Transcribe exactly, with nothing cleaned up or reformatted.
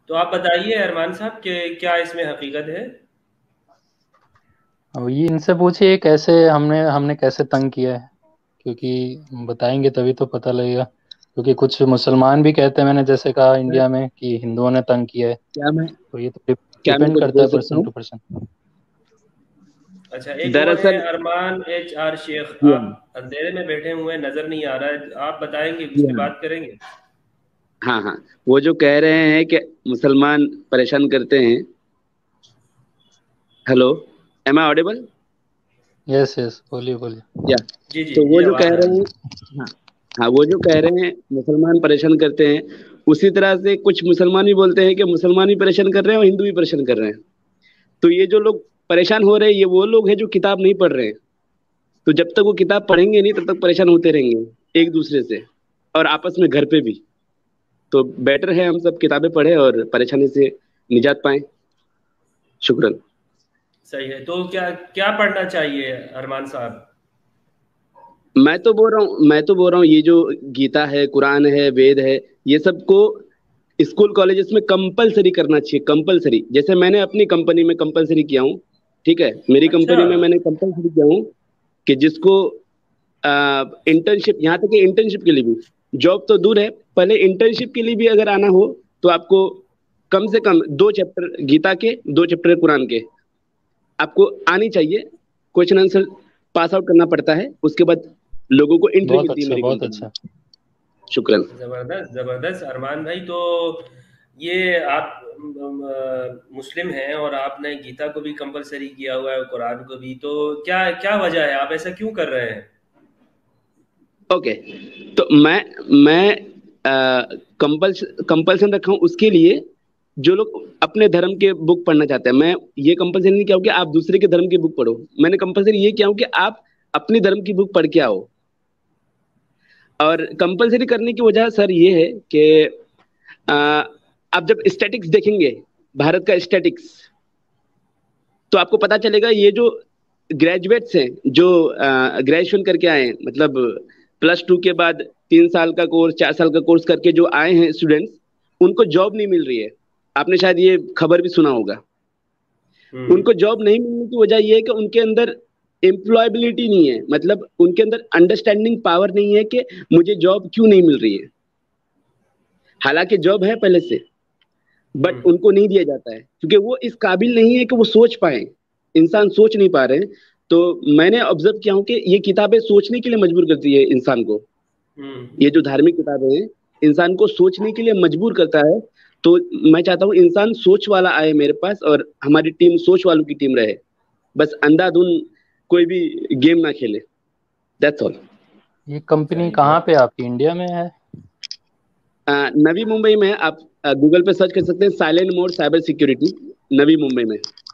तो आप बताइए अरमान साहब कि क्या इसमें हकीकत है। अब ये इनसे पूछिए कैसे हमने हमने कैसे तंग किया है, क्योंकि बताएंगे तभी तो पता लगेगा। क्योंकि कुछ मुसलमान भी कहते हैं, मैंने जैसे कहा सर, इंडिया में कि हिंदुओं ने तंग किया है। क्या मैं तो ये तो क्या मैं डिपेंड कुछ करता बोल है सकता पर्सन हूँ? Two person. अच्छा, एक और है दरअसल अरमान एच आर शेख। जी हाँ, आप अंधेरे में बैठे हुए हैं, नजर नहीं आ रहा है, आप बताएंगे, उस जी पर हाँ, बात करेंगे। हाँ हाँ। वो जो कह रहे हैं कि मुसलमान परेशान करते हैं। Hello, am I audible? Yes yes, बोलिए बोलिए। या जी जी तो जी, वो जो कह आवाज आ रहे रही हैं, है। हाँ हाँ, वो जो कह रहे हैं मुसलमान परेशान करते हैं, उसी तरह से कुछ मुसलमान भी बोलते हैं कि मुसलमान भी परेशान कर रहे हैं और हिंदू भी परेशान कर रहे हैं। तो ये जो लोग परेशान हो रहे हैं, ये वो लोग हैं जो किताब नहीं पढ़ रहे हैं। तो जब तक वो किताब पढ़ेंगे नहीं, तब तक परेशान होते रहेंगे एक दूसरे से, और आपस में घर पे भी। तो बेटर है हम सब किताबें पढ़े और परेशानी से निजात पाएं। शुक्रन। सही है, तो क्या क्या पढ़ना चाहिए अरमान साहब। मैं तो बोल रहा हूँ मैं तो बोल रहा हूँ ये जो गीता है, कुरान है, वेद है, ये सबको स्कूल कॉलेजेस में कंपलसरी करना चाहिए, कंपलसरी। जैसे मैंने अपनी कंपनी में कंपलसरी किया हूँ। ठीक है, मेरी अच्छा। कंपनी में मैंने कंपलसरी किया हूँ कि जिसको इंटर्नशिप, यहाँ तक कि इंटर्नशिप के लिए भी, जॉब तो दूर है, पहले इंटर्नशिप के लिए भी अगर आना हो तो आपको कम से कम दो चैप्टर गीता के, दो चैप्टर कुरान के आपको आनी चाहिए। क्वेश्चन आंसर पास आउट करना पड़ता है, उसके बाद लोगों को एंट्री बहुत मिलती है अच्छा मेरी बहुत कंपनी में। अच्छा। शुक्रन। जबरदस्त जबरदस्त अरमान भाई। तो ये आप अम, अ, मुस्लिम हैं और आपने गीता को भी कंपलसरी किया हुआ है, कुरान को भी, तो क्या क्या वजह है, आप ऐसा क्यों कर रहे हैं। ओके, तो मैं मैं कंपल्स कंपल्सन रखा हूँ उसके लिए जो लोग अपने धर्म के बुक पढ़ना चाहते हैं। मैं ये कंपल्सरी नहीं किया हूँ कि आप दूसरे के धर्म की बुक पढ़ो। मैंने कंपल्सरी ये किया हूँ कि आप अपनी धर्म की बुक पढ़ के आओ। और कंपल्सरी करने की वजह सर ये है कि अ, आप जब स्टैटिक्स देखेंगे, भारत का स्टैटिक्स, तो आपको पता चलेगा ये जो ग्रेजुएट्स हैं, जो ग्रेजुएशन करके आए हैं, मतलब प्लस टू के बाद तीन साल का कोर्स, चार साल का कोर्स करके जो आए हैं स्टूडेंट्स, उनको जॉब नहीं मिल रही है। आपने शायद ये खबर भी सुना होगा। हम्म। उनको जॉब नहीं मिलने की वजह ये है कि उनके अंदर एम्प्लॉयबिलिटी नहीं है, मतलब उनके अंदर अंडरस्टैंडिंग पावर नहीं है कि मुझे जॉब क्यों नहीं मिल रही है। हालांकि जॉब है पहले से, बट हम्म। उनको नहीं दिया जाता है क्योंकि वो इस काबिल नहीं है कि वो सोच पाए। इंसान सोच नहीं पा रहे हैं। तो मैंने ऑब्जर्व किया हूं कि ये किताबें सोचने के लिए मजबूर करती है इंसान को। हम्म। ये जो धार्मिक किताबें हैं, इंसान को सोचने के लिए मजबूर करता है। तो मैं चाहता हूँ इंसान सोच वाला आए मेरे पास, और हमारी टीम सोच वालों की टीम रहे। बस अंधाधुन कोई भी गेम ना खेले। That's all. ये कंपनी चलिए कहाँ बहुत। पे आपकी, इंडिया में है? नवी मुंबई में है। आप गूगल पे सर्च कर सकते हैं, silent mode cyber security, Navi Mumbai में।